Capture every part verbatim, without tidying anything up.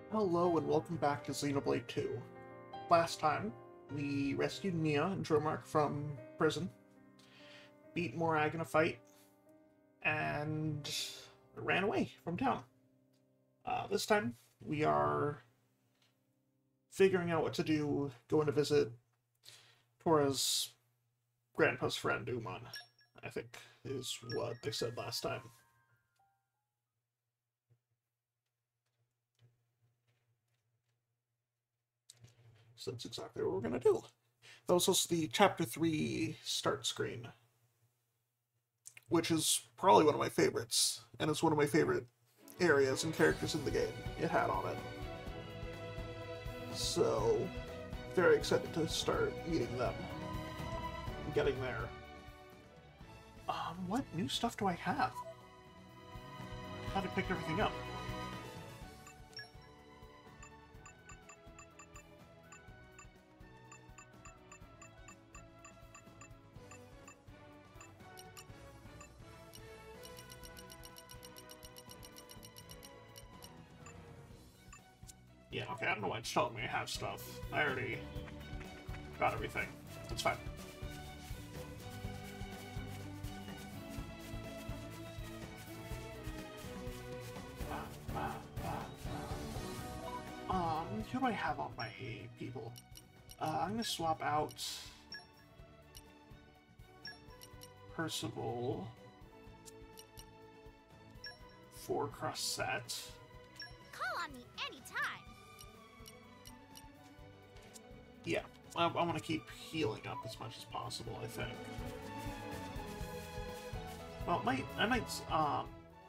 Hello and welcome back to Xenoblade two. Last time, we rescued Mia and Dromark from prison, beat Morag in a fight, and ran away from town. Uh, this time, we are figuring out what to do, going to visit Tora's grandpa's friend, Uman, I think is what they said last time. So that's exactly what we're going to do. That was also the Chapter three start screen, which is probably one of my favorites, and it's one of my favorite areas and characters in the game it had on it. So, very excited to start meeting them and getting there. Um, what new stuff do I have? How to pick everything up? Yeah, okay, I don't know why it's telling me I have stuff. I already got everything. That's fine. Um, who do I have on my people? Uh, I'm gonna swap out Percival for Crossette. Call on me anytime. Yeah, I, I want to keep healing up as much as possible, I think. Well, might I might, um...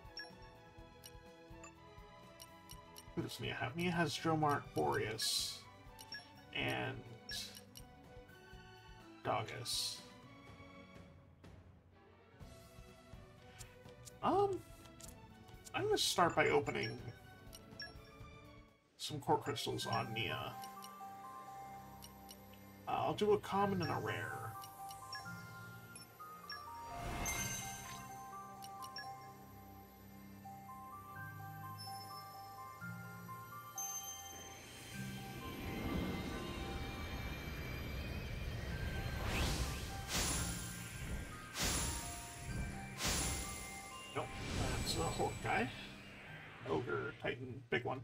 who does Mia have? Mia has Dromark, Boreas, and Doggus. Um, I'm going to start by opening some core crystals on Mia. Uh, I'll do a common and a rare. Nope, that's a Hulk guy. Ogre, Titan, big one.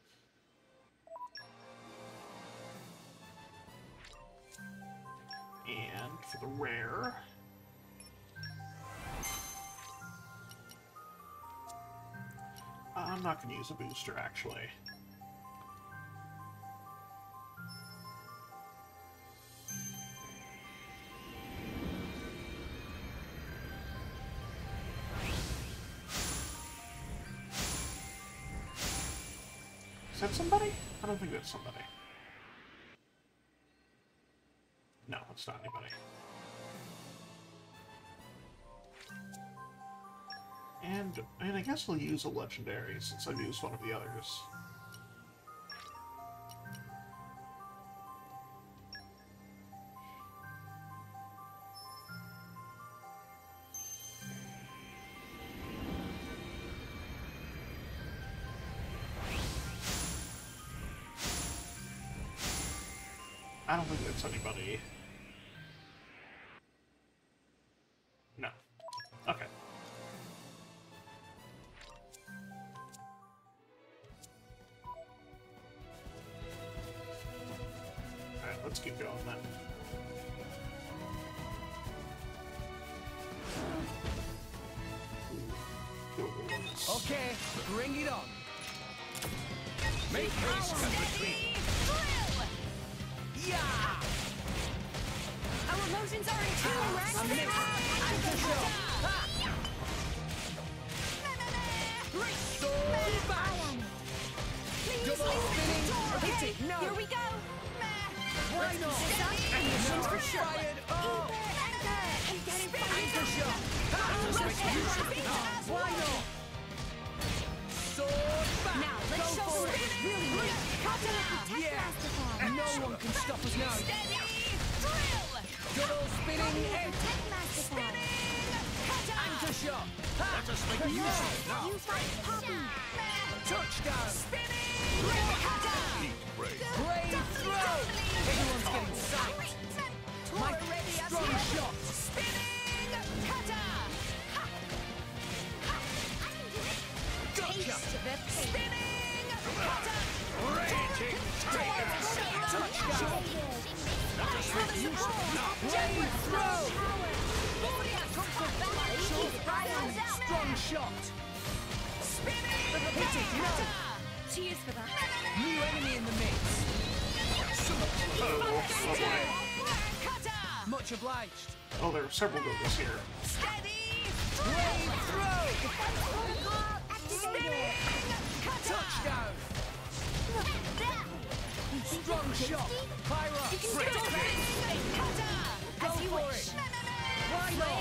And for the rare, I'm not going to use a booster, actually. Is that somebody? I don't think that's somebody. No, it's not anybody. And, and I guess we'll use a legendary since I've used one of the others. I don't think that's anybody. No. Okay. Alright, let's keep going then. Okay, bring it on. Make haste and retreat. Yeah! Our emotions are in tune, right? I'm mixed. I'm the show. Sword back. Double spinning. Hit it. No. Here we go. Why not? Emotions for sure. Fired up. And getting Anchor shot. Why not? Sword back. Now let's Go show for what it. it's really like. Cut down. Yeah. No one can stop us now. Steady. Drill. Double spinning edge. Spinning. Anchor shot. Let us make use of it now. Use my poppy. Touchdown. Spinning. Cheers for that. New enemy in the mix. Oh, oh boy. Cutter! Much obliged. Oh, there are several Gogos here. Steady! Brave throw. Defense protocol activated! Touchdown. Strong shot. Pyro. You can do it! Cutter! Go As you for wish! it. Why not?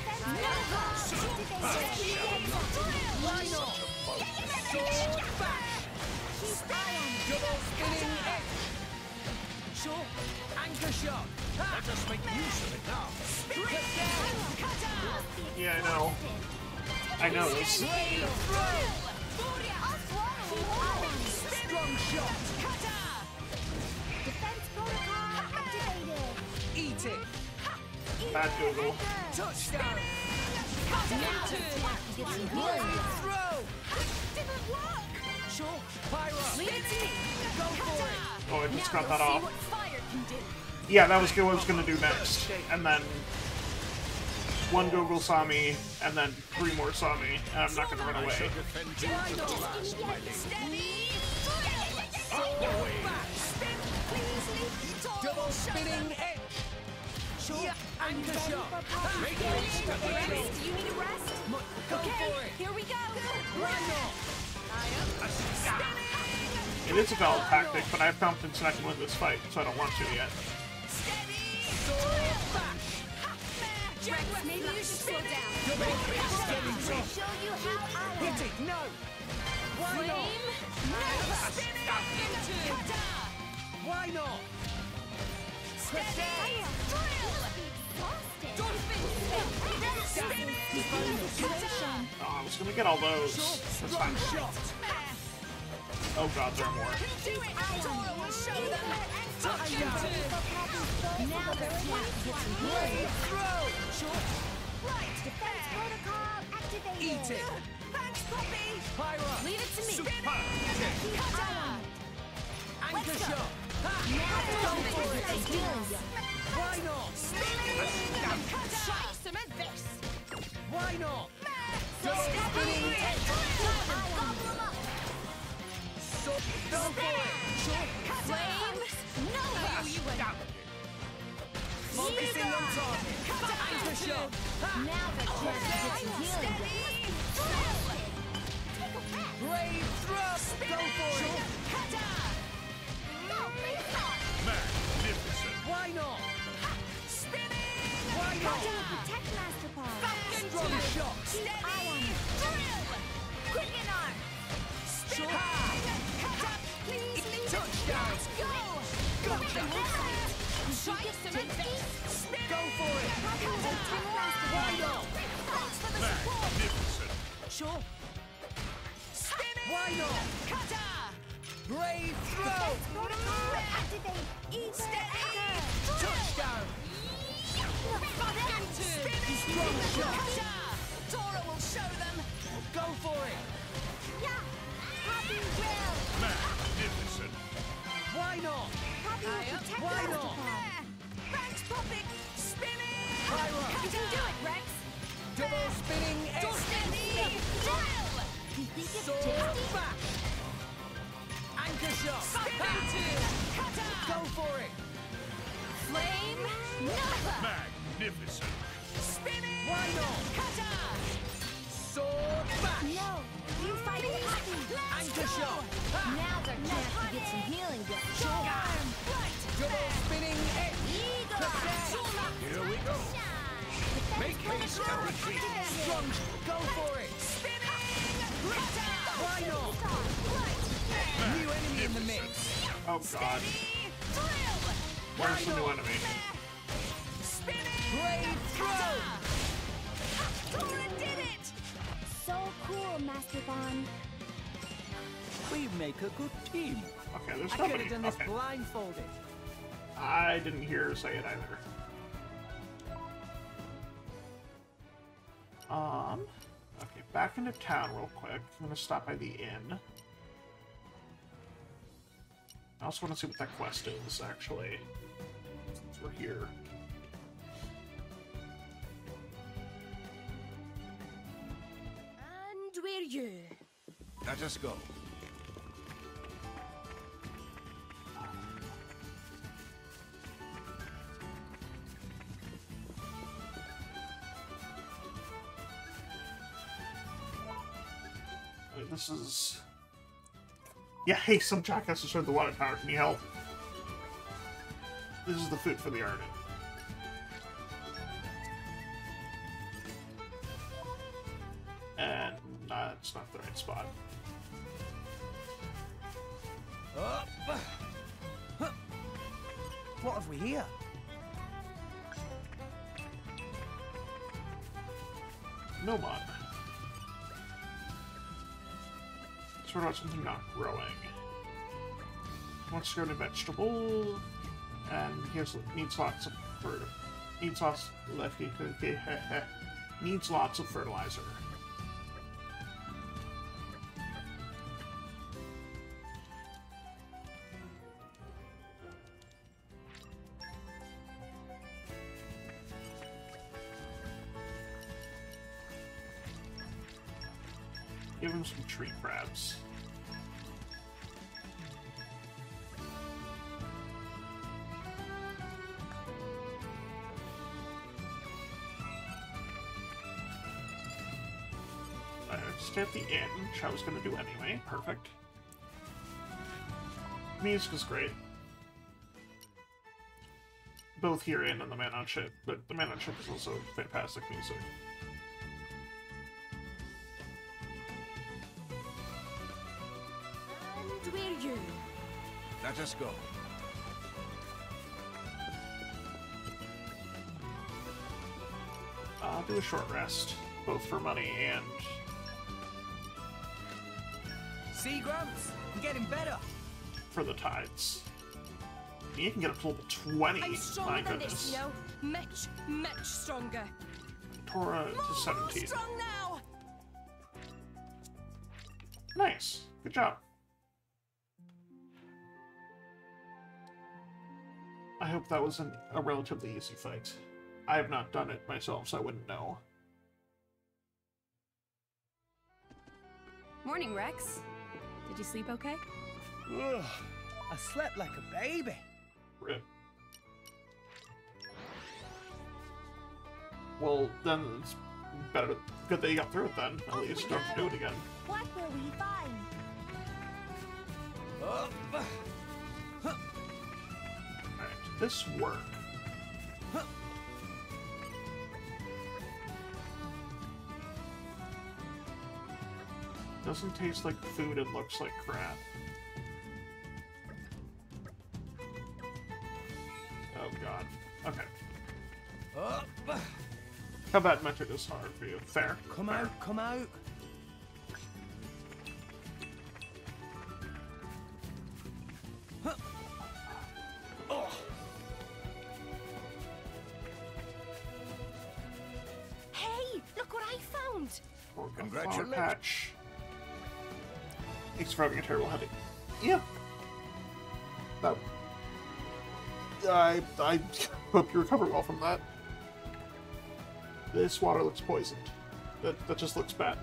Why not? Sword bash. Double spinning edge. Sure. Anchor shot. Let us make use of it now. Get down. Yeah, I know. I know this. Brave throw. Strong shot. Defense protocol activated! Eat it. Bad Gogo. Touchdown. Now it's time to get some Brave healing. throw. Didn't work! Sure. Pyro. Leave it to me! Go for it. Oh, I just Now got we'll that see off. what fire can do. Yeah, that was what I was gonna do next. And then one Gogo saw me, and then three more saw me, and I'm not gonna run away. Why not? Steady! Double spinning edge. Sure. Anchor shot. Do you need a rest? Go Okay, for it. here we go! Why not? It is a valid tactic, but I have confidence that I can win this fight, so I don't want to yet. Sword bash. Rex, maybe you should slow down. Steady drop. Show you how I Hit it. No. Why not? Why not? Oh, I was gonna get all those. That's fine. Shot. Oh god, there are more. Brave throw. Defense protocol activated. Eat it. Thanks, Poppy. Pyro. Leave it to me. Super. Anchor Let's go. shot. Now Go for it. healing you. Why not? Try some of this. Why not? Double spinning edge. Gobble 'em up. So go for it. Flame. No, you went. Focusing on target. Anchor shot. Now the chance to get some healing. Brave thrust. Go for it. Magnificent. Why not? Why not? Protect Master Paw. Strong shot. Keep eye on it. Quicken arm. Sure. Please leave it. Touchdown. Go. Go. Try some of this. Go for it. Why not? Thanks for the support. Magnificent. Sure. Why not? Brave throw. Protocol activate. Steady. Touchdown. Strong shot. Dora will show them. Go for it. Yeah. Happy will. Magnificent. Why not? Happy will protect Why Master not? Paw. Thanks, Poppy. Spinning. Pyro. You can do it, Rex. Double spinning edge. Steady. Drill. You think it's Sword tasty? bash. Anchor shot. Go for it. Flame. Nova. Magnificent. Why not? Sword bash. No. You fight it happy. Anchor shot. Now's our chance to get some healing done. Sure. Double spinning edge. Eagle eye. Here we go. Make haste and retreat. Strong. Go for it. Why not? New enemy in the mix. Oh god. Where's the new enemy? Brave throw. Dora did it! So cool, Master Bond. We make a good team. Okay, there's I could nobody. have done this Okay. blindfolded. I didn't hear her say it either. Um, okay, back into town real quick. I'm gonna stop by the inn. I also want to see what that quest is, actually. Since we're here. And we're you. Let us go. this is... Yeah, hey, some jackass destroyed the water tower. Can you help? This is the food for the Arden. And uh, it's not the right spot. Up. Huh. What have we here? No mod. Sort about something not growing. Wants to grow a vegetable, and he has, needs lots of fer needs lots needs lots of fertilizer. Give him some tree crabs. Uh, stay at the inn, which I was going to do anyway. Perfect. Music is great. Both here and on the Man on Ship, but the Man on Ship is also fantastic music. And where you? Let us go. I'll do a short rest, both for money and... See, Grumps? I'm getting better. for the tides. You can get up to level twenty. I'm My stronger than goodness. this, you know. Much, much stronger. Tora to More seventeen. strong now. Nice. Good job. I hope that was an, a relatively easy fight. I have not done it myself, so I wouldn't know. Morning, Rex. Did you sleep okay? Ugh, I slept like a baby. Rip. Well, then it's better. Good that you got through it then. At Off least we don't have to go. do it again. What will we find? Up. Alright, this work. Doesn't taste like food and looks like crap. Oh god. Okay. Up. Combat method is hard for you. Fair. Come Fair. out, come out. Huh. Oh. Hey, look what I found. Or a Congratulations. fog patch. Thanks for having a terrible headache. Yeah. That. I I hope you recover well from that. This water looks poisoned. That that just looks bad.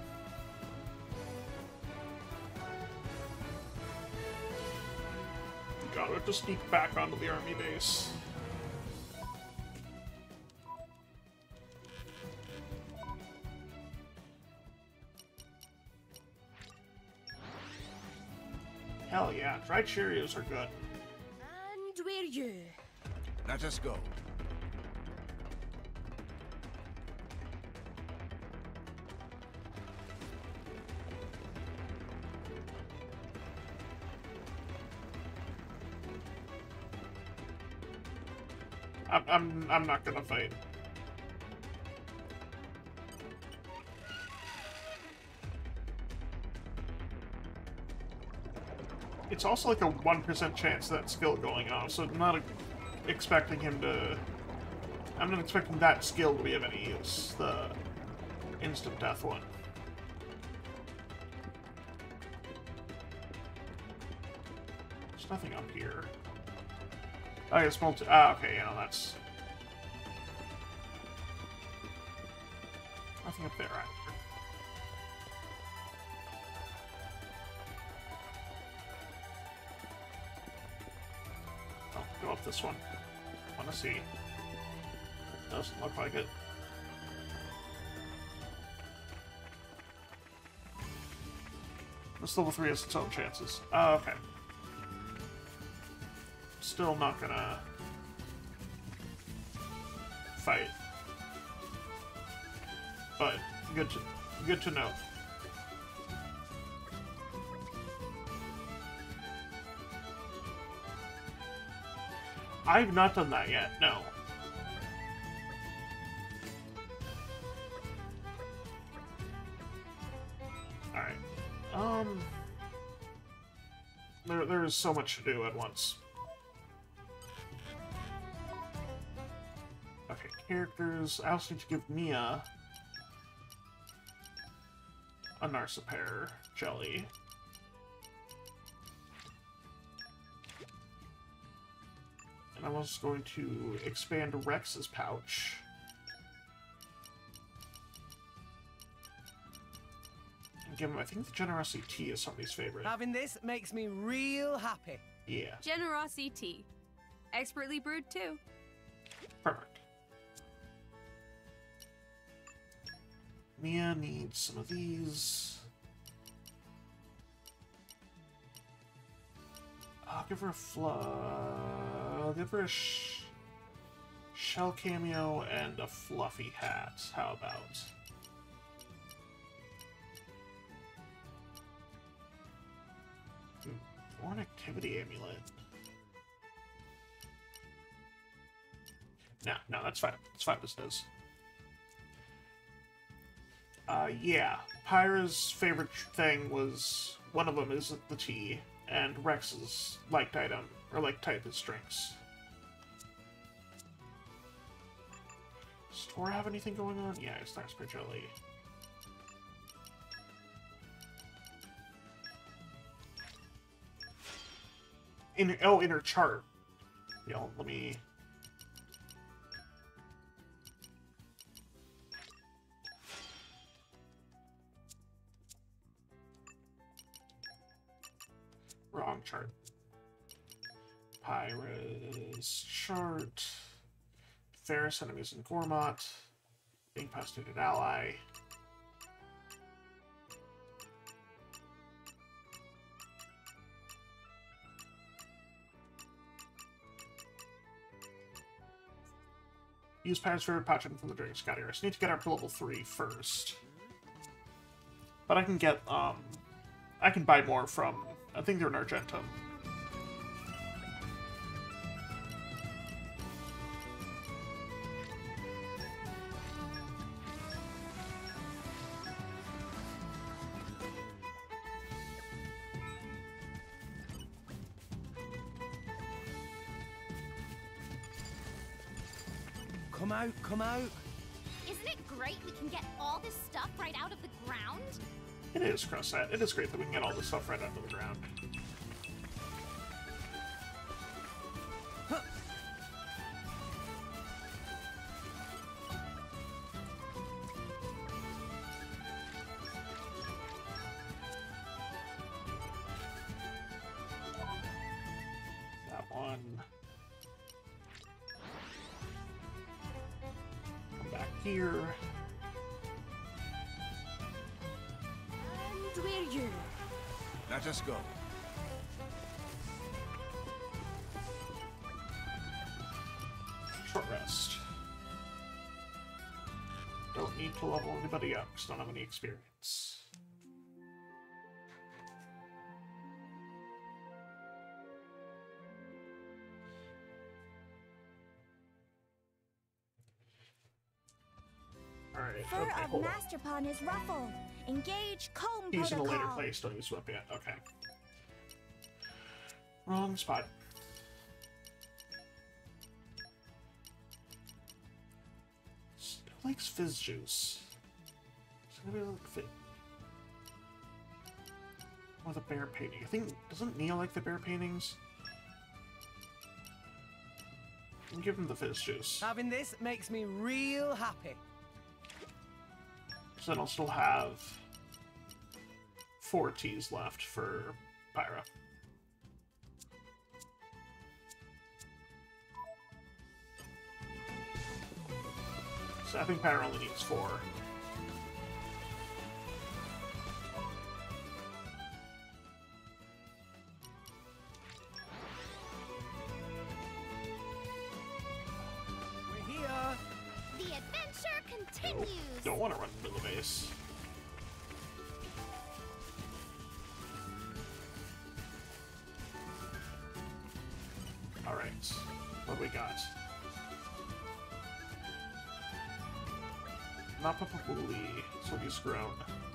God, we have to sneak back onto the army base. Hell yeah, dried Cheerios are good. And where you? Let us go. I'm I'm I'm not gonna fight. It's also like a one percent chance of that skill going off, so I'm not a, expecting him to... I'm not expecting that skill to be of any use, the instant death one. There's nothing up here. Oh, it's multi... Ah, okay, you know, that's... Nothing up there either. Oh, go up this one. Wanna see. Doesn't look like it. This level three has its own chances. Uh, okay. Still not gonna fight. But good to good to know. I've not done that yet, no. Alright. Um... There, there is so much to do at once. Okay, characters. I also need to give Mia a Narcipair jelly. And I was going to expand Rex's pouch. And give him, I think the Generosity Tea is somebody's favorite. Having this makes me real happy. Yeah. Generosity tea. Expertly brewed too. Perfect. Mia needs some of these. I'll give her a fluff. I'll give her a sh shell cameo and a fluffy hat. How about? Hmm. Or an activity amulet. No, no, that's fine. That's fine as it is. Uh, yeah. Pyra's favorite thing was, one of them is the tea, and Rex's liked item, or like type is drinks. Does Tor have anything going on? Yeah, it's Narcipair jelly. In, oh, in her chart. Yeah, let me... Wrong chart. Pyra's chart. Ferris enemies in Gormott. Incapacitated ally. Use Pyra's favorite pouch from the Drink Scout here. So need to get up to level three first. But I can get, um... I can buy more from... I think they're in Argentum. Come out, come out. Isn't it great we can get all this stuff right out of the ground? It is, Crossat. It is great that we can get all this stuff right out of the ground. Huh. That one. Come back here. And we're you. Let us go. Short rest. Don't need to level anybody up, because I don't have any experience. Alright, Fur okay, of hold on. Master Pawn is ruffled. Engage comb He's in a protocol. later place, don't use whip yet. Okay. Wrong spot. Who likes fizz juice? Does anybody like fit? Or the bear painting? I think, doesn't Nia like the bear paintings? I'll give him the fizz juice. Having this makes me real happy. So then I'll still have four teas left for Pyra. So I think Pyra only needs four. use. Don't want to run into the base. Alright. What do we got? Napapapuli. So he's grown.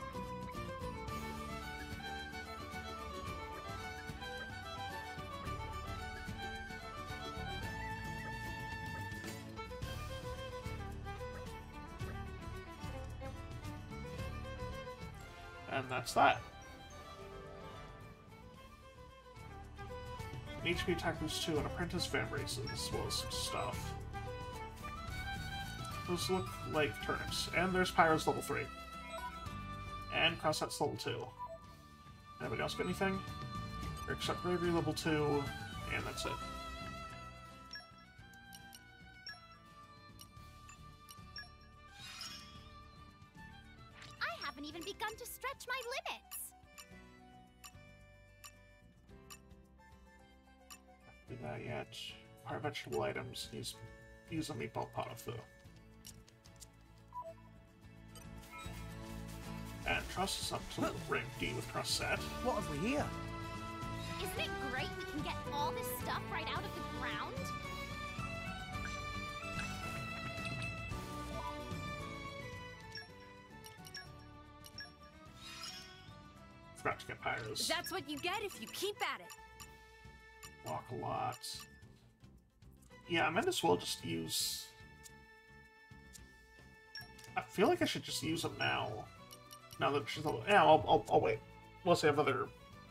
And that's that. An H P attack boost two and apprentice fan races as well as some stuff. Those look like turnips. And there's Pyro's level three. And Crosshat's level two. Anybody else got anything? Except Bravery level two, and that's it. I haven't even begun to stretch my limits. Do that yet. Our vegetable items. Use, use a meatball pot of food. And Trust is up to rank D with Trust set. What have we here? Isn't it great we can get all this stuff right out of the ground? Forgot to get Pyros. That's what you get if you keep at it. Walk a lot. Yeah, I might as well just use... I feel like I should just use them now. Now that she's... Yeah, I'll, I'll, I'll wait. Unless I have other...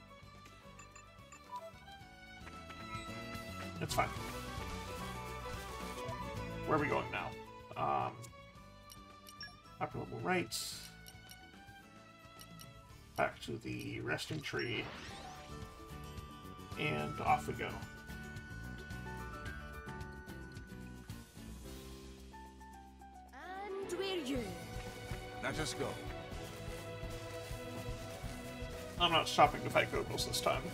It's fine. Where are we going now? Um... Upper level right. Back to the resting tree. And off we go. And we're you. Let us go. I'm not stopping to fight Gogos this time.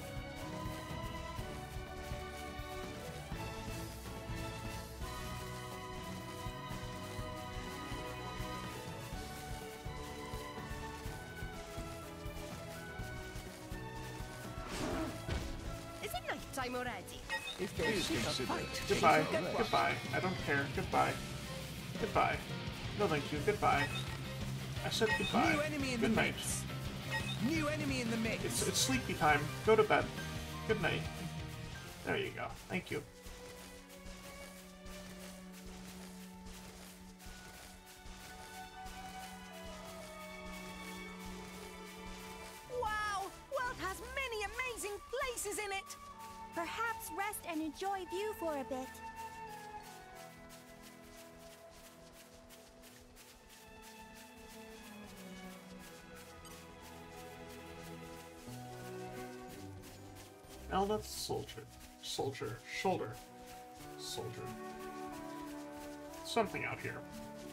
Is it night time already? If there's Please a consider fight, it. Goodbye. get rushed. Goodbye. I don't care. Goodbye. Goodbye. No thank you. Goodbye. I said goodbye. New enemy in Good the night. mix. New enemy in the mix. It's, it's sleepy time. Go to bed. Good night. There you go. Thank you. Wow! World has many amazing places in it. Perhaps rest and enjoy view for a bit. Melnath soldier. Soldier. Shoulder. Soldier. Something out here.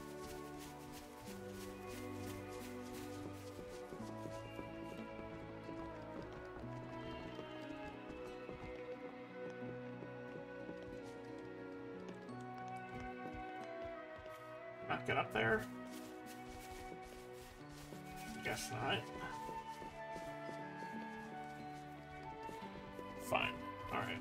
Not get up there? Guess not. Fine. Alright.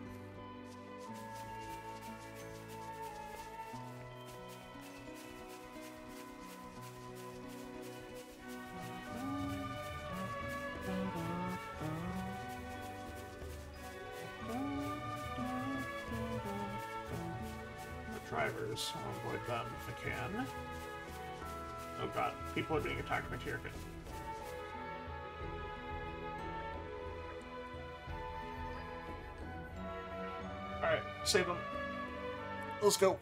The drivers, I'll avoid them if I can. Oh god, people are being attacked by Tyrkin. Alright, save them. Let's go.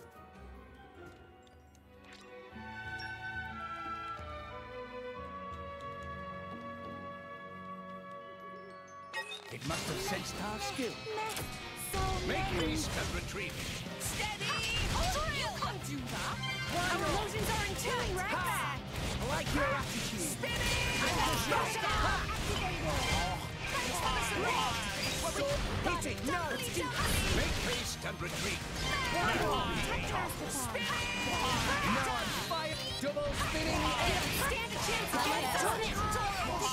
It must have sensed our skill. So Make many. haste and retreat. Steady! Hold on! You can't do that! Our emotions are in tune right back! I like your attitude. Spinning! And the shot! Activated! Thanks for the support! Hit it! No! It's too Make haste and retreat. Now I'm fired! Double spinning edge! Stand a chance against us!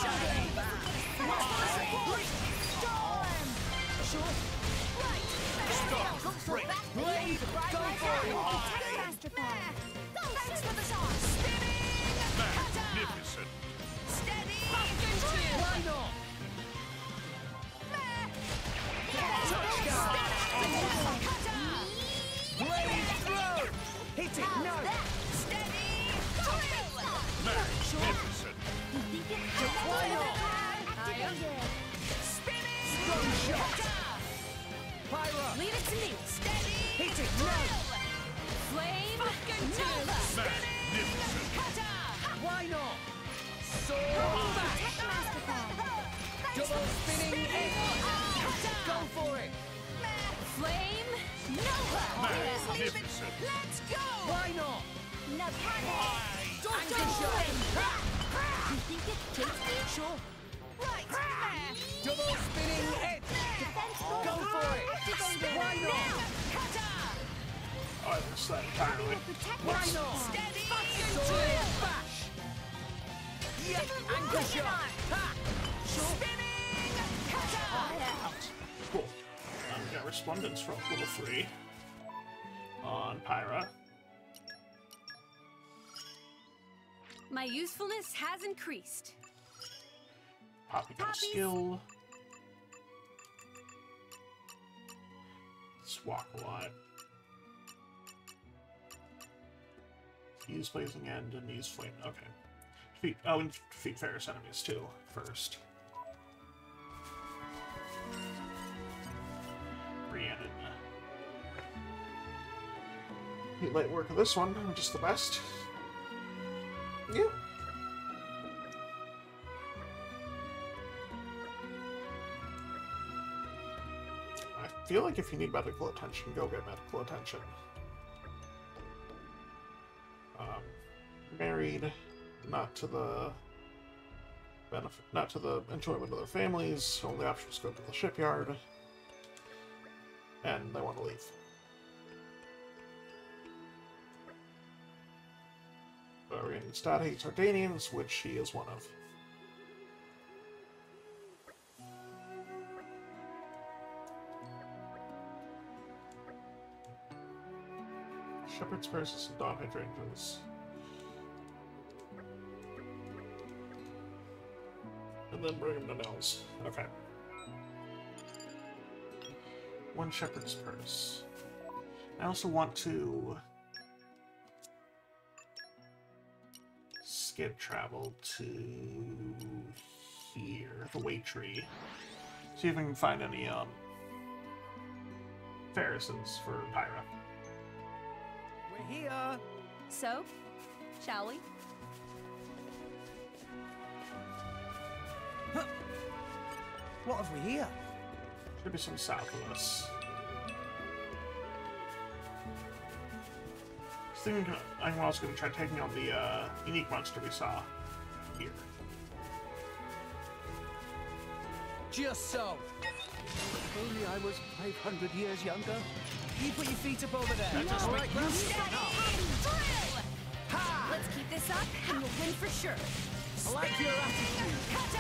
Storm! Sure. Right! Stop! Break! Blade! Go for it! Thanks for the shot! Spinning! Magnificent! Steady! Why not? Blade throw! Hit it! No! Steady! Drill! Magnificent! Why not? Spinning! Strong shot! Pyra! Leave it to me! Steady! Hit it! No! Flame! Nova! Magnificent! Why not? Sword bash! Double spinning edge! Go for it! Flame! Nova! Magnificent! Let's go! Why not? Don't Anchor shot! You think it's tasty? Sure. Right! Double spinning edge! Go for it! Why not? Oh, I missed that entirely. Why not? Steady! Sword bash! Yeah! Anchor shot! Ha! Spinning! Cutter! Cool. Um, we got Resplendence from level three on Pyra. My usefulness has increased. Poppy got a Poppies. skill. Swap a lot. Use Blazing End and use Flame. Okay. Defeat, oh, and defeat Ferris enemies too, first. Rhiannon. Neat light work of this one, just the best. Yeah. I feel like if you need medical attention, go get medical attention. Um, married, not to the benefit, not to the enjoyment of their families. Only option is go to the shipyard, and they want to leave. Rhiannon's dad hates Ardanians, which she is one of. Shepherd's Purses and Dawn Hydrangeas. And then bring them to Nels. Okay. One Shepherd's Purse. I also want to skip travel to here, the Way Tree. See if we can find any um Ferrisons for Pyra. We're here! So, shall we? Huh. What have we here? Should be some south of us. I think I'm also going to try taking on the uh, unique monster we saw here. Just so. If only I was five hundred years younger. You put your feet up over there. Let us All make right, use of it now. Drill! Ha! Let's keep this up and we'll win for sure. I like your attitude.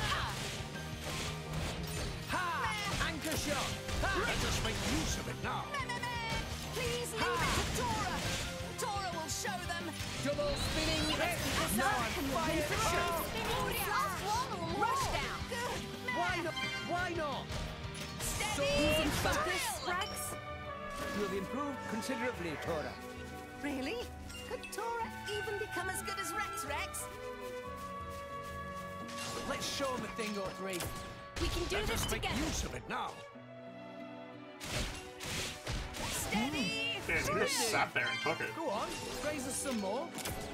Ha! Anchor shot. Ha! Let us make use of it now. Please leave it to Tora. Tora will show them. Double spinning hit. No, I'm fired. Oh. Rush down. Why not? Why not? Steady. Focus, Rex. You have improved considerably, Tora. Really? Could Tora even become as good as Rex Rex? Let's show him a thing or three. We can do Let this us make together. use of it now. Steady. Damn, you just sat there and took it. Go on, raise us some more.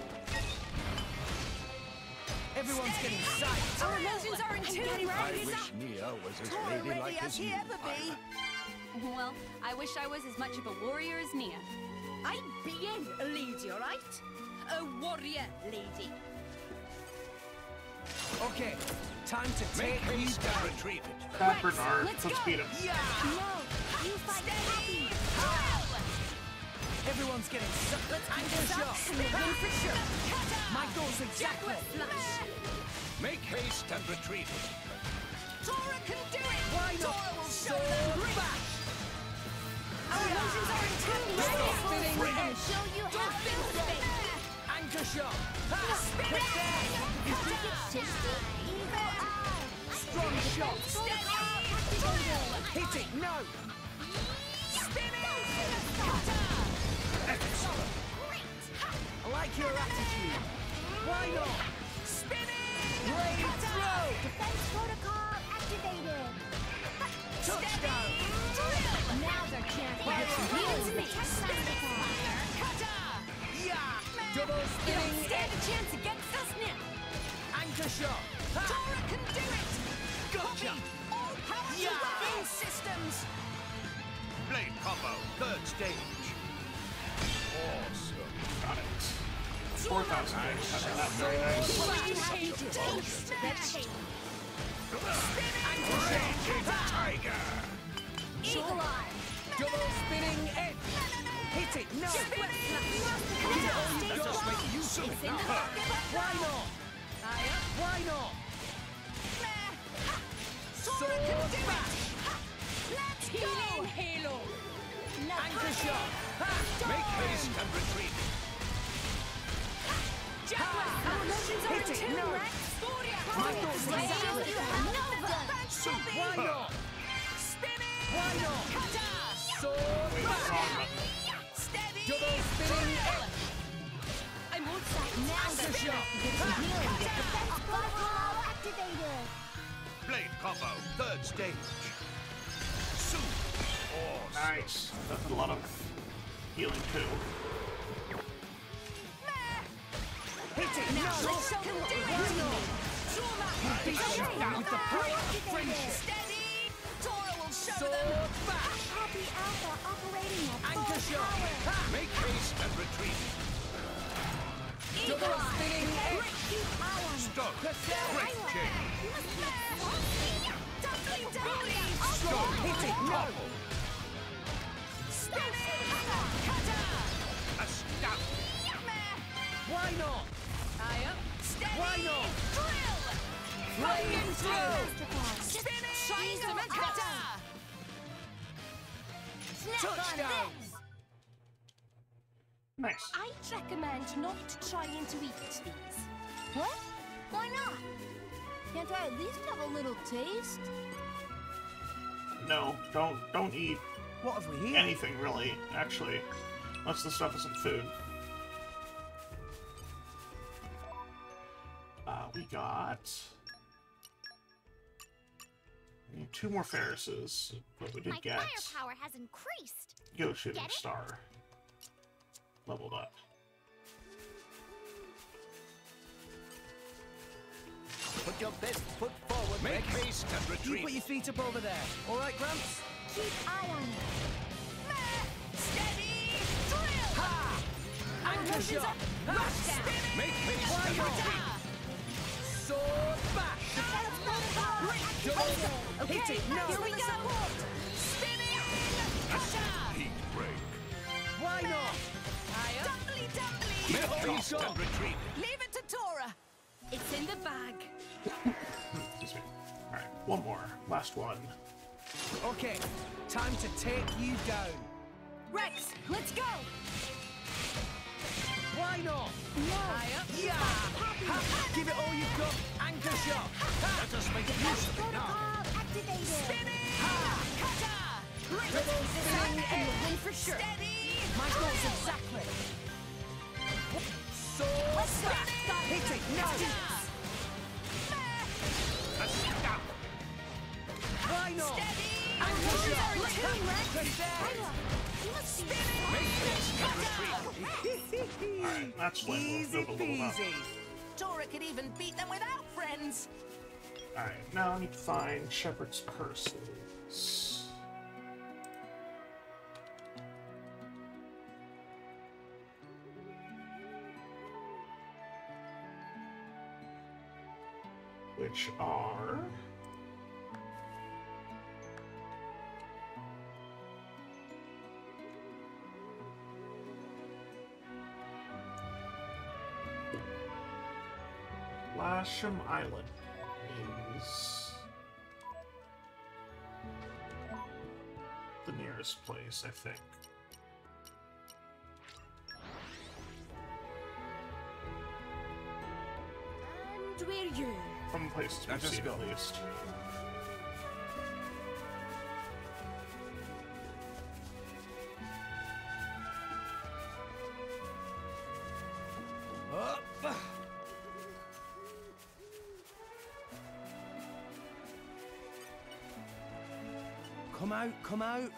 Everyone's getting psyched. Our emotions are in tune, I right? wish Nia was as Tora ready ladylike as as he you, ever be. Pyra. Well, I wish I was as much of a warrior as Nia. I'm being a lady, all right? A warrior lady. Okay, time to Make take you haste down. and retrieve it. Bad Bernard. let's Let's go. beat him. Yeah! No, you fight happy. Everyone's getting sucked. Let's Angle angle shot. shot and win for sure. My goal's exactly. Make haste and retrieve it. Tora can do it. Why not? Tora will show Sword them grit. bash. Our illusions are in tune. Spinning We're gonna edge. show you how to spin. Anchor shot. Ha! Spin Quick it. there. You think it's tasty? Eagle eye. Strong shot. Protocol activated. Hit it. No. I like your attitude. Why not? Blade throw. Defense protocol activated. Touchdown. Now's our chance to Fire get some away. healing protocol. Yeah. Double spinning Stand edge. a chance against us now. Anchor shot. Ha! Tora can do it. Gotcha. All power to Yeah. weapon systems. Blade combo, third stage. Awesome. Got it. four thousand damage. That's not very nice. What you hate to Taste that shape. Anchor shot. Tiger. Eagle eye. Double spinning edge. Hit it. No. Let us make use of it now. Why not? Why not? Sword bash. Let's go. Halo. Anchor shot. Ha! Make haste and retrieve it. Our illusions are Hit in it. tune, No. Rex. My goal's Let's exactly. show you how Nova. Super. Why not? Spinning. Why not? Cutter. Sword Wait, bash. wrong button. Steady. Double spinning edge. I won't stop now. Anchor shot. Healing. Defense protocol activated. Blade combo, third stage. Super. Awesome. Nice. That's a lot of healing too. Hit it. Now No. let's show them what we're Why working not? with. Trauma. Beat you down with the power of friendship. Steady. Tora will show Sword them. bash. Copy Alpha operating at Anchor full shot. power. Ha! Make haste and retrieve it. Eagle Double eye. spinning edge. Keep eye on it. Stop. Pathetic. Great change. Doubly doubly. Stop. Hit it. No. Spinning. Cutter. Astounding. Why not? Eye up. Steady. Why not? Drill. Blade throw. Masterclass. Spinning. Triangle cutter. Touchdown. Nice. I'd recommend not trying to eat these. What? Why not? Can't I at least have a little taste? No, don't don't eat What have we here? anything really. Actually, unless the stuff isn't food. Uh, we got we need two more Ferrises, but we did My get firepower has increased. Go Shooting Get it? Star leveled up. Put your best foot forward, Make Rex. haste and You retrieve put your it. feet up over there. All right, Gramps? Keep eye on it. Steady. Drill. Ha! Anchor shot. Ha! Spinning. Make haste Why and not? retrieve Sword bash. Defense protocol activated. Double. Hit it. No. Here we go. Spinning. Cutter. it. Heat break. Why not? Eye up. Doubly doubly. Make all you haste got. and retrieve it. Leave it to Tora. It's in the bag. Excuse me. All right, one more, last one. Okay, time to take you down. Rex, let's go. Why not? No. Eye up. Yeah! Ha! Give it all you've got. Anchor shot. Ha! Let us make Defense use of it now. protocol activated. Spinning. Cutter. Double spinning And edge. we'll win for sure. Steady. My goal's exactly. Sword bash. Hit it. No. Astounding. Why not? Steady. Anchor shot. Let's go, Rex. Pathetic. Make haste and retrieve it. All right, that's when we'll Easy go level up. peasy. Tora could even beat them without friends. All right, now I need to find Shepherd's Curses. which are Lasham Island is the nearest place, I think. And where you? From the places we've Let us seen, go. at least. Up. Come out, come out.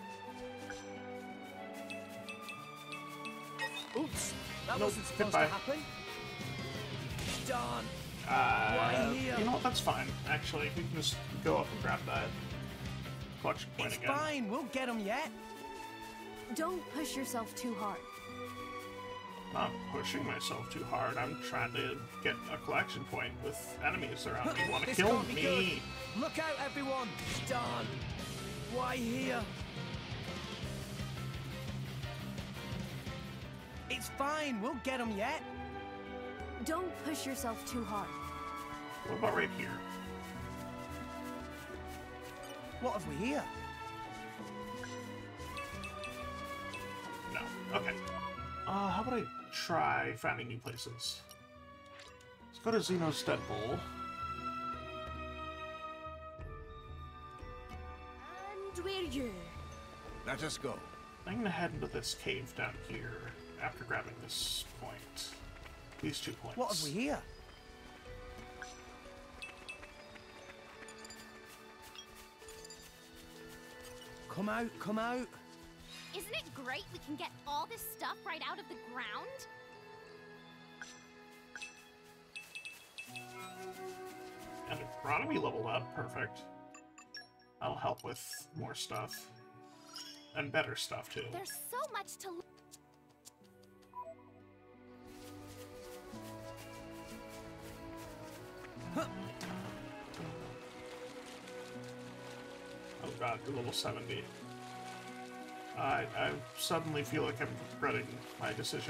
Oops, that Nope, wasn't supposed goodbye. to happen. Darn. Uh, Why here? you know what? That's fine. Actually, we can just go up and grab that collection point It's again. fine, we'll get them yet. Don't push yourself too hard. Not pushing myself too hard. I'm trying to get a collection point with enemies around me. Want to This kill can't be me? good. Look out, everyone. Darn. Why here? It's fine, we'll get them yet. Don't push yourself too hard. What about right here? What have we here? No. Okay. Uh, how about I try finding new places? Let's go to Xeno's Dead Bowl. And where you? Let us go. I'm gonna head into this cave down here after grabbing this point. These two points. What have we here? Come out, come out. Isn't it great we can get all this stuff right out of the ground? And Agronomy leveled up. Perfect. That'll help with more stuff. And better stuff, too. There's so much to... Oh god, you're level seventy. I, I suddenly feel like I'm regretting my decision.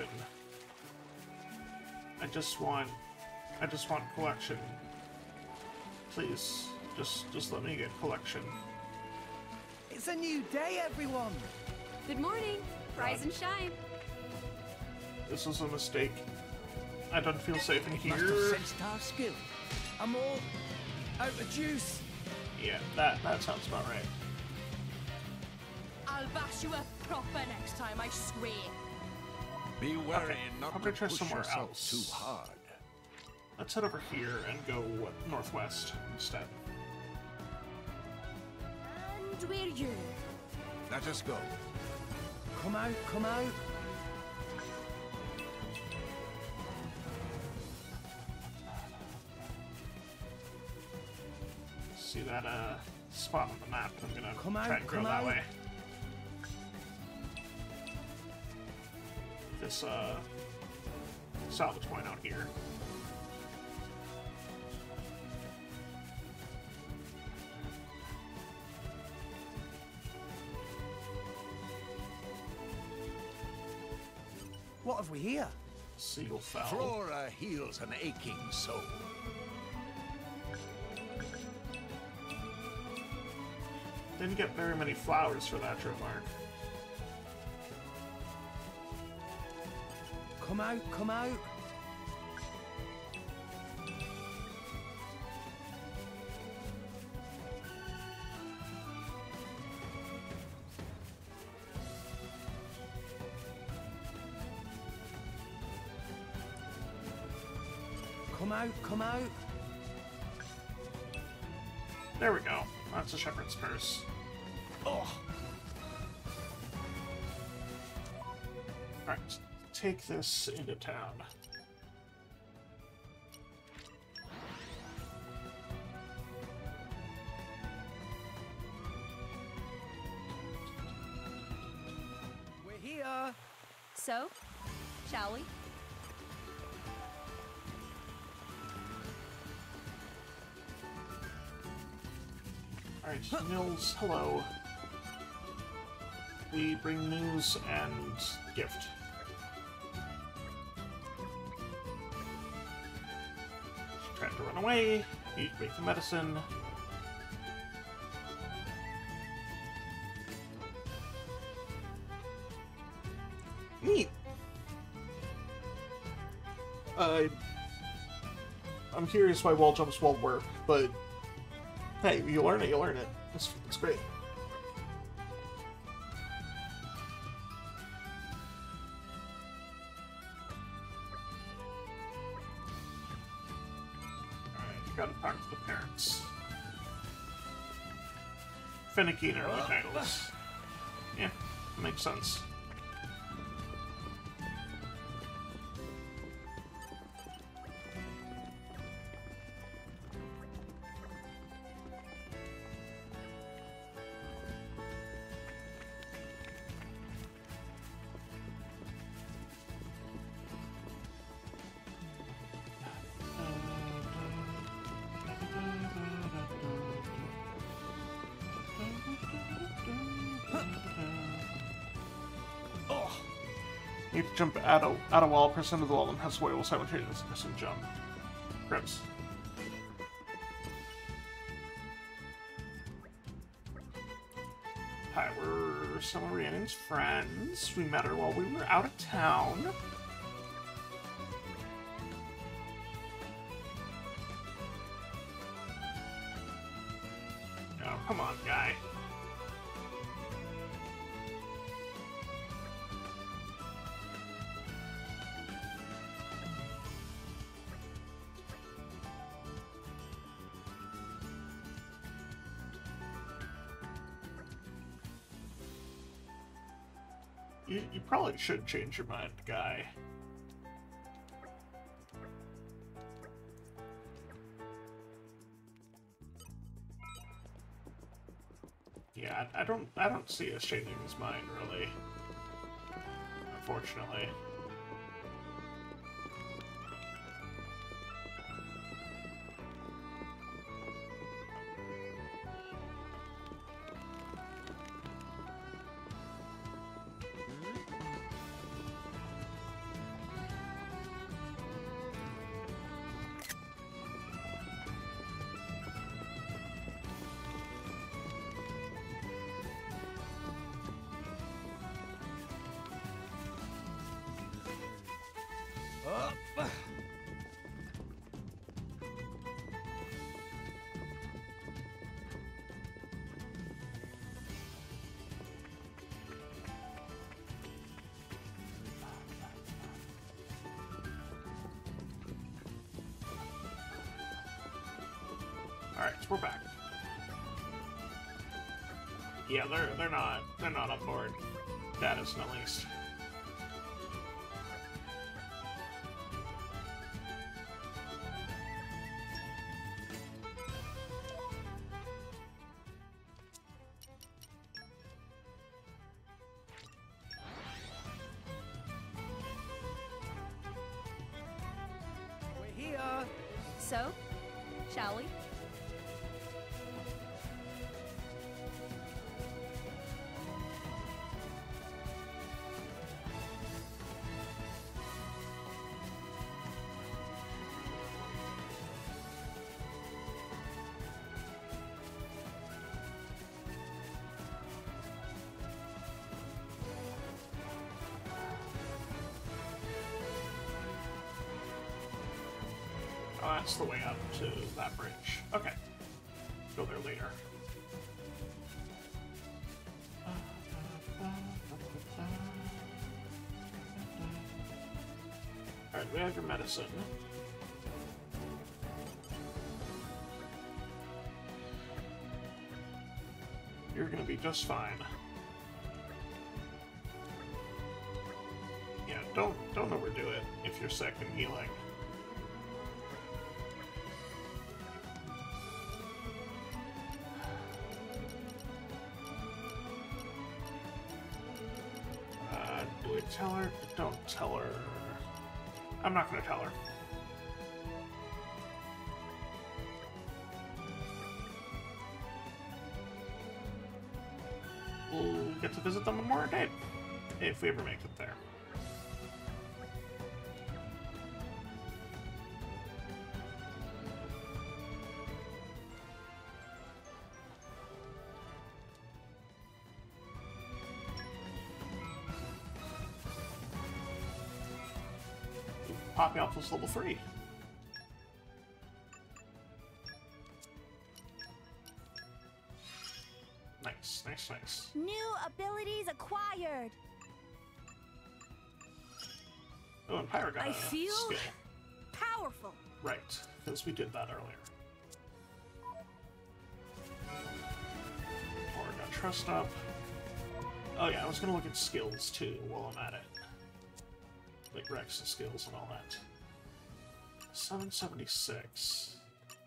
I just want... I just want collection. Please, just, just let me get collection. It's a new day, everyone. Good morning. Rise and shine. This was a mistake. I don't feel safe in Must have here. sensed our skill. I'm all out of juice. Yeah, that, that sounds about right. I'll bash you up proper next time, I swear. Be wary Okay, not I'm to gonna try push somewhere yourself else. too hard. Let's head over here and go northwest instead. And where you? Let us go. Come out, come out. See that uh, spot on the map? I'm gonna Come try out, and go come that out. way. This uh, salvage point out here. What have we here? Seagull Fell. Flora heals an aching soul. Didn't get very many flowers for that, Dromark. Come out, come out. Come out, come out. There we go. That's a shepherd's curse. Oh, Alright, take this into town. we're here. So, shall we? Alright, Nils, hello. We bring news and gift. She tried to run away. Need to make the medicine. Neat. Uh, I'm curious why wall jumps won't work, but hey, you learn it, you learn it. It's, it's great. Alright, gotta talk to the parents. Finicky in early titles. Yeah, makes sense. You need to jump at a, at a wall, press into the wall, and press away while simultaneously pressing jump. Grips. Hi, we're some of Rhiannon's friends. We met her while we were out of town. Oh, come on, guy. You, you probably should change your mind, guy. Yeah, I, I don't I don't see us changing his mind, really. Unfortunately. Alright, so we're back. Yeah, they're they're not they're not on board. That isn't, at least. We're here. So, shall we? Oh, that's the way up to that bridge. Okay. Go there later. Alright, we have your medicine. You're gonna be just fine. Yeah, don't don't overdo it if you're sick and healing. Tell her, don't tell her. I'm not gonna tell her. get to visit them on more day, if we ever make it there. Poppy Alpha's level three. Nice, nice, nice. New abilities acquired. Oh, and Pyro got I a feel skill. powerful. Right, because we did that earlier. Or got trust up. Oh yeah, I was gonna look at skills too while I'm at it. Like Rex's skills and all that. seven seventy-six.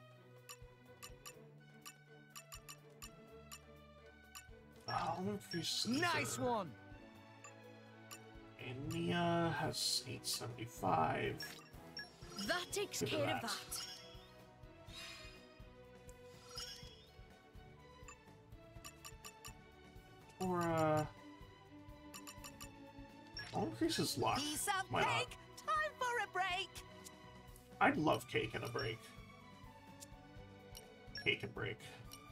Oh, increase. Nice one. And Nia has eight seventy-five. That takes Look at care that. of that. Or uh, I'll increase his luck. Piece of Why not? cake. Time for a break. I'd love cake and a break. Cake and break.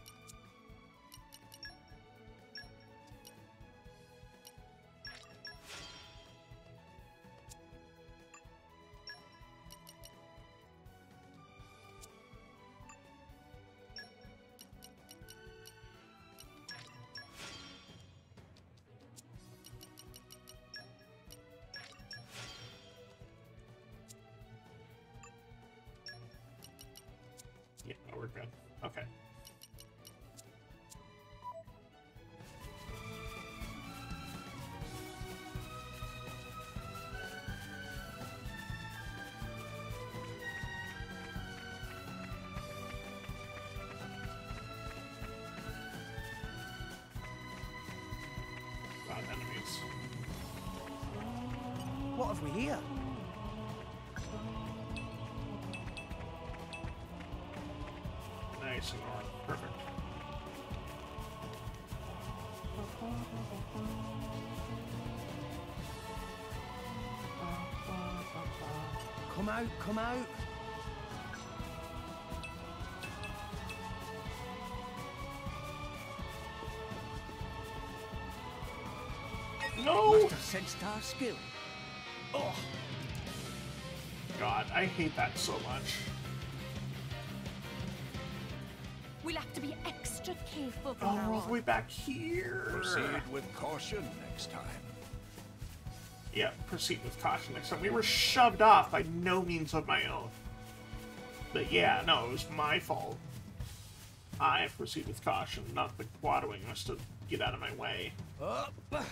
Yeah, no, we're good. Okay. Got enemies. What have we here? Nice and on. Perfect. Come out, come out. No! Must have sensed our skill. Oh, God, I hate that so much. We'll have to be extra careful from Oh, now we're all the on. way back here. Proceed with caution next time. Yeah, proceed with caution next time. We were shoved off by no means of my own. But yeah, no, it was my fault. I proceed with caution, not the Quadwing must have get out of my way. up.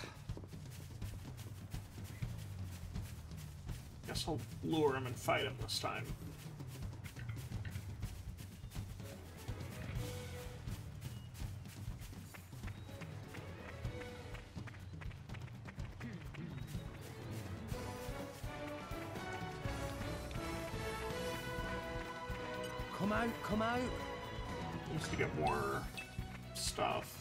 Guess I'll lure him and fight him this time. Come out, come out. Just to get more stuff.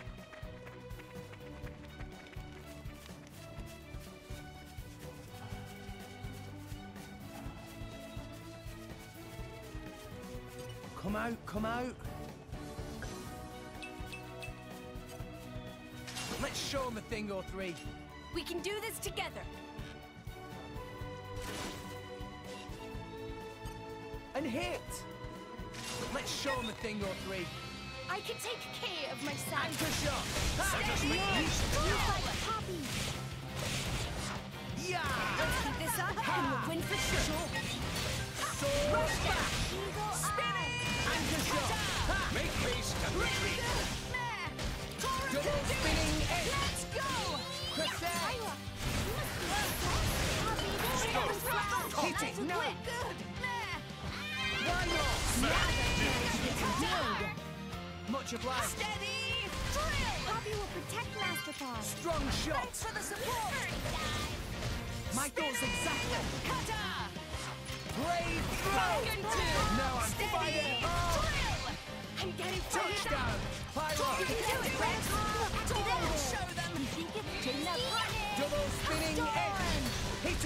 Come out, come out. Let's show him a thing or three. We can do this together. And hit. Let's show him a thing or three. I can take care of myself. Anchor shot. Ha! Steady. You fight Poppy. Yeah. Let's keep this up and we'll win for sure. Sword Rush back. back. Eagle Spinning. Anchor shot. Ha! Make haste and retreat. Double spinning edge. Let's go. Crescent. Hit it. No. Good. Why not? Good. Much obliged. Steady. Drill. Poppy will protect Master Paw. Strong shot. Thanks for the support. My thoughts exactly. Cutter. Brave throw. Dragon two. Now I'm Steady. fighting hard. Drill. I'm getting fired up. Touchdown. Pyro. You can do it, Red. Don't show them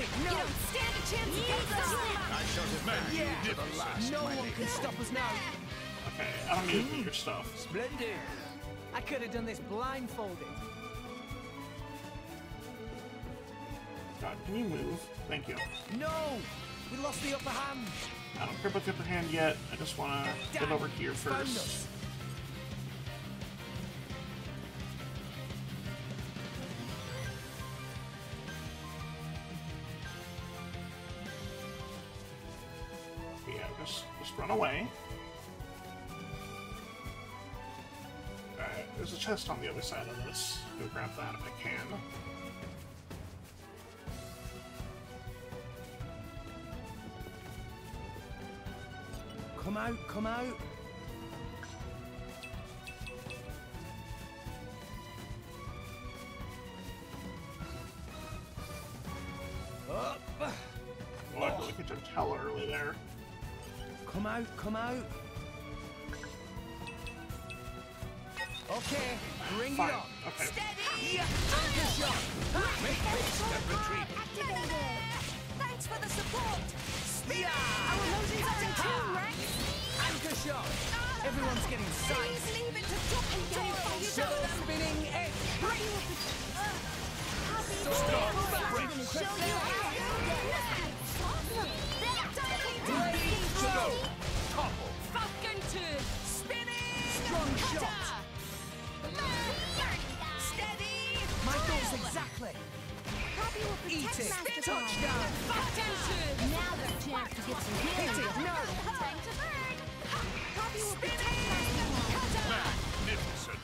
it! You No! don't stand a chance against us! I shall defend you Yeah. to the last, No my one lady. can stop us now! Okay, I don't need to do your stuff. Splendid! I could have done this blindfolded. God, can you move? Thank you. No! We lost the upper hand! I don't care about the upper hand yet. I just want to get over here Found first. us. Yeah, just, just run away. Alright, there's a chest on the other side of this. Go grab that if I can. Come out, come out! Up! Well, I really could tell early there. Come out, come out! Okay, bring Fine. it on! Okay. Steady! Yeah. Anchor shot! Make haste and retreat. Activated. Thanks for the support! Yeah. Our lotions are in tune, right? Anchor shot! Everyone's getting Please sight! leave it to Doctor Doyle! You Show don't spinning edge! Stop. I'm gonna show you how. Ready to go! Topple. Falcon turn! Spinning! Strong Cutter! shot! Steady! My goals exactly! Happy will Eat protect it! Master Child. Touchdown! Falcon turn! Now there's a chance to get some Hit healing. it! No! Time to burn! Happy will protect Master Child. Magnificent.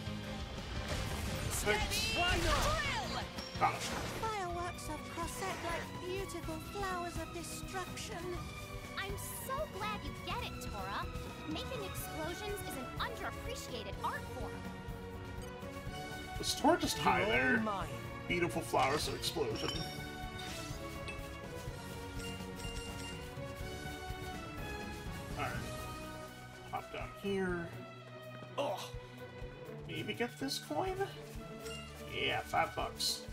Thanks. Why not? Drill! Got it. Fireworks of Cosette like beautiful flowers of destruction. I'm so glad you get it, Tora. Making explosions is an underappreciated art form. The store just high Your there. own mind. Beautiful flowers of explosion. Alright. Hop down here. Oh! Maybe get this coin? Yeah, five bucks.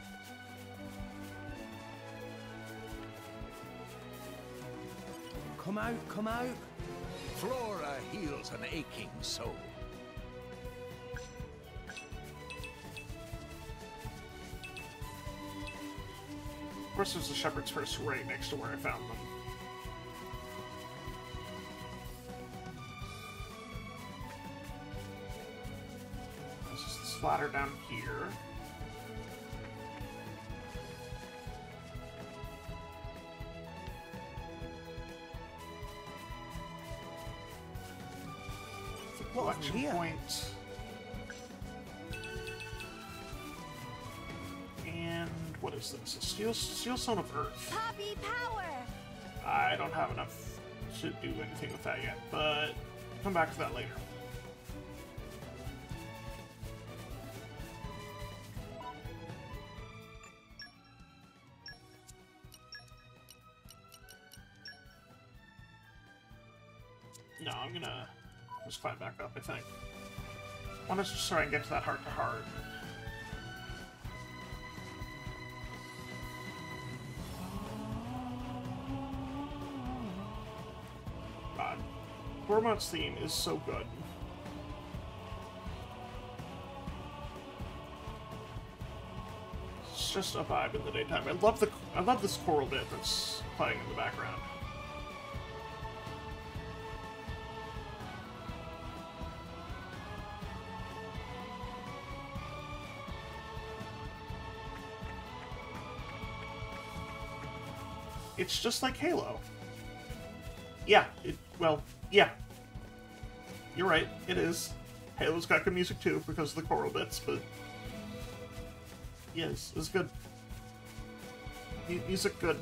Come out, come out! Flora heals an aching soul. Of course, there's a shepherd's purse right next to where I found them. There's just this ladder down here. The collection here? point. And what is this? A steel, steel stone of earth. Poppy power. I don't have enough to do anything with that yet, but come back to that later. No, I'm gonna just climb back up, I think. I want to just try and get to that heart to heart. God. Gormont's theme is so good. It's just a vibe in the daytime. I love the I love this choral bit that's playing in the background. It's just like Halo. Yeah, it, well, yeah. You're right, it is. Halo's got good music too, because of the choral bits, but... Yes, it's good. M music good.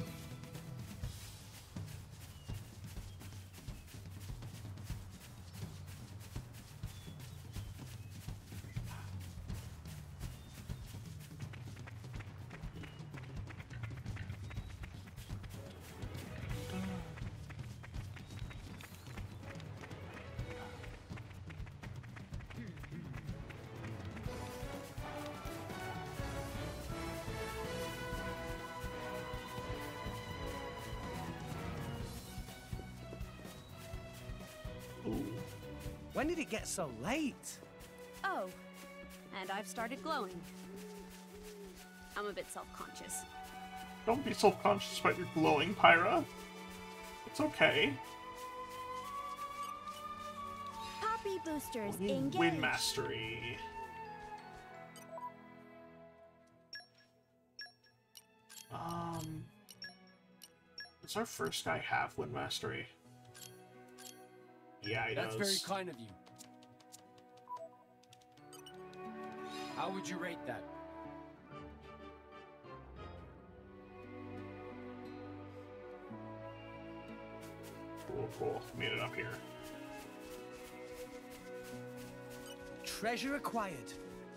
Ooh. When did it get so late? Oh, and I've started glowing. I'm a bit self-conscious. Don't be self-conscious about your glowing, Pyra. It's okay. Poppy boosters Wind engaged. mastery. Um, does our first guy have wind mastery? Yeah, he That's does. very kind of you. How would you rate that? Cool, cool. Made it up here. Treasure acquired.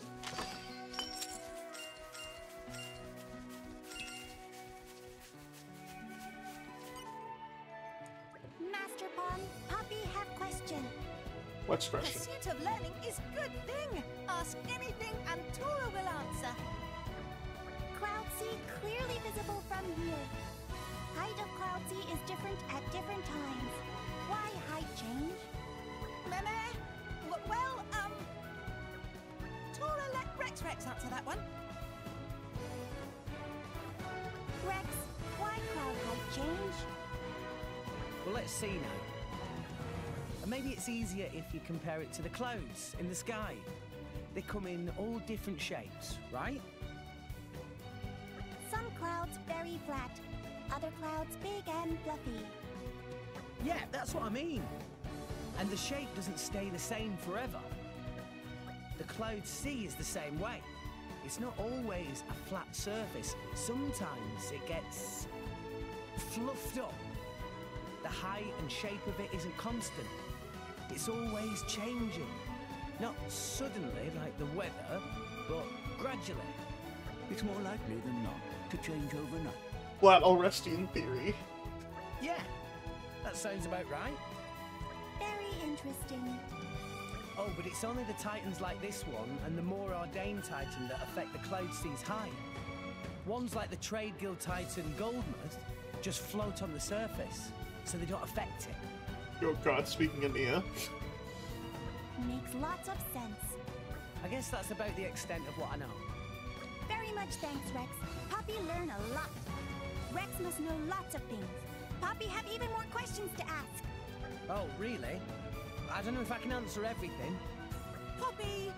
Master Pond, Poppy have question. What's question? Pursuit of learning is good thing. Ask anything and Tora will answer. Cloud Sea clearly visible from here. Height of Cloud Sea is different at different times. Why height change? Meh, well, um... Tora let Rex Rex answer that one. Rex, why cloud height change? Well, let's see now. And maybe it's easier if you compare it to the clouds in the sky. They come in all different shapes, right? Some clouds very flat, other clouds big and fluffy. Yeah, that's what I mean. And the shape doesn't stay the same forever. The cloud sea is the same way. It's not always a flat surface. Sometimes it gets fluffed up. The height and shape of it isn't constant. It's always changing. Not suddenly like the weather, but gradually. It's more likely than not to change overnight. Flat Alrestian theory. Yeah, that sounds about right. Very interesting. Oh, but it's only the titans like this one and the more ordained titan that affect the Cloud Sea's height. Ones like the Trade Guild titan Goldmouth just float on the surface, so they don't affect it. Oh god, speaking of Nia. Makes lots of sense. I guess that's about the extent of what I know. Very much thanks, Rex. Poppy learn a lot. Rex must know lots of things. Poppy have even more questions to ask. Oh, really? I don't know if I can answer everything. Poppy!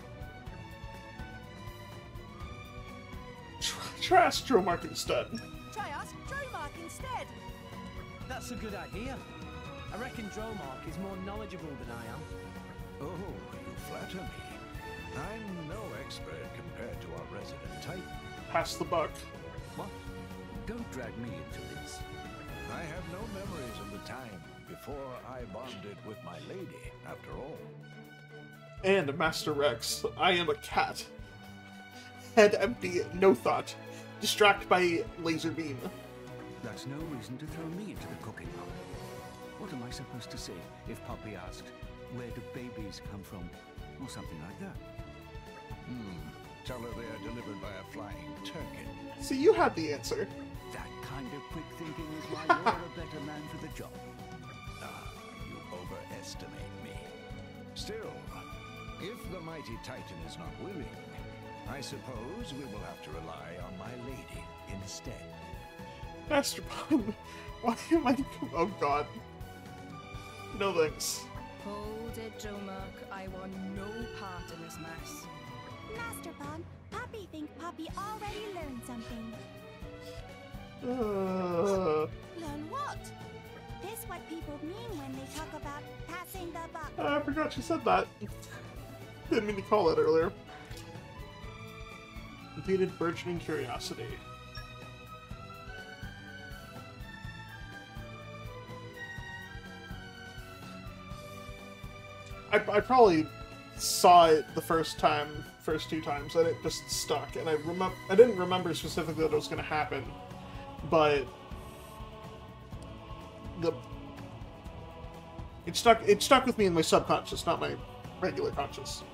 Try, try ask Dromark instead. Try ask Dromark instead. That's a good idea. I reckon Dromark is more knowledgeable than I am. Oh, you flatter me. I'm no expert compared to our resident Titan. Pass the buck. What? Don't drag me into this. I have no memories of the time before I bonded with my lady, after all. And Master Rex, I am a cat. Head empty, no thought. Distract by laser beam. That's no reason to throw me into the cooking pot. What am I supposed to say if Poppy asked, where do babies come from? Or something like that. Hmm. Tell her they are delivered by a flying turkey. See, you had the answer. That kind of quick thinking is why you're a better man for the job. Ah, you overestimate me. Still, if the mighty Titan is not willing, I suppose we will have to rely on my lady instead. Master Pun, why am I... Oh god. No thanks. Hold it, Dromark. I want no part in this mess. Master Pond, Poppy think Poppy already learned something. Uh, Learn what? This what people mean when they talk about passing the buck. I forgot you said that. Didn't mean to call that earlier. Completed burgeoning curiosity. I, I probably saw it the first time, first two times, and it just stuck. And I remember, I didn't remember specifically that it was going to happen, but the it stuck. It stuck with me in my subconscious, not my regular conscious.